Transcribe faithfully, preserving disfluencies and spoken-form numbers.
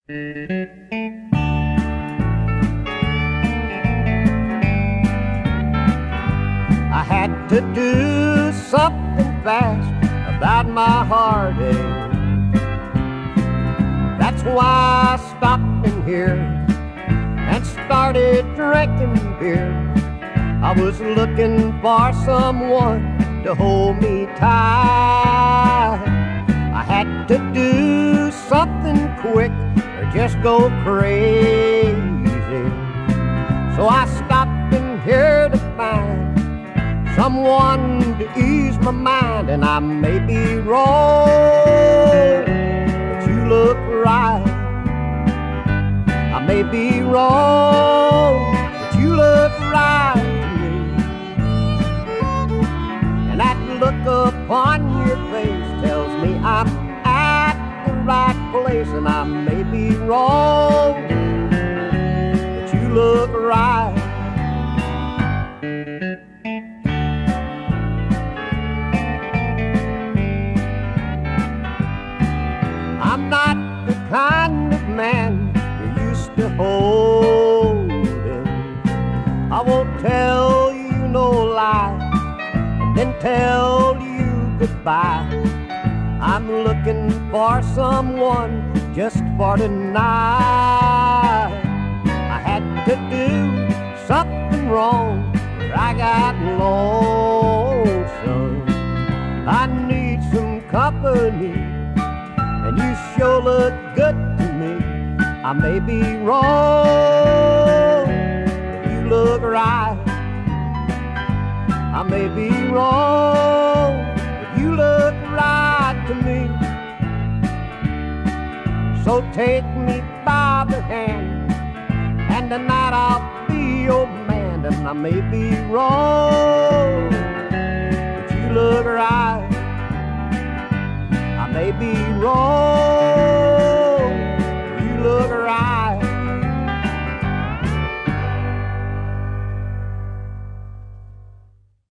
I had to do something fast about my heartache. That's why I stopped in here and started drinking beer. I was looking for someone to hold me tight. I had to do something quick or just go crazy. So I stopped in here to find someone to ease my mind. And I may be wrong, but you look right. I may be wrong, but you look right to me. And that look upon your face tells me I'm at the right place. And I may be wrong, but you look right. I'm not the kind of man you're used to holding. I won't tell you no lie and then tell you goodbye. I'm looking for someone just for tonight. I had to do something wrong or I got lonesome. I need some company and you sure look good to me. I may be wrong, but you look right. I may be wrong, but you look right to me. So take me by the hand, and tonight I'll be your man. And I may be wrong, but you look right.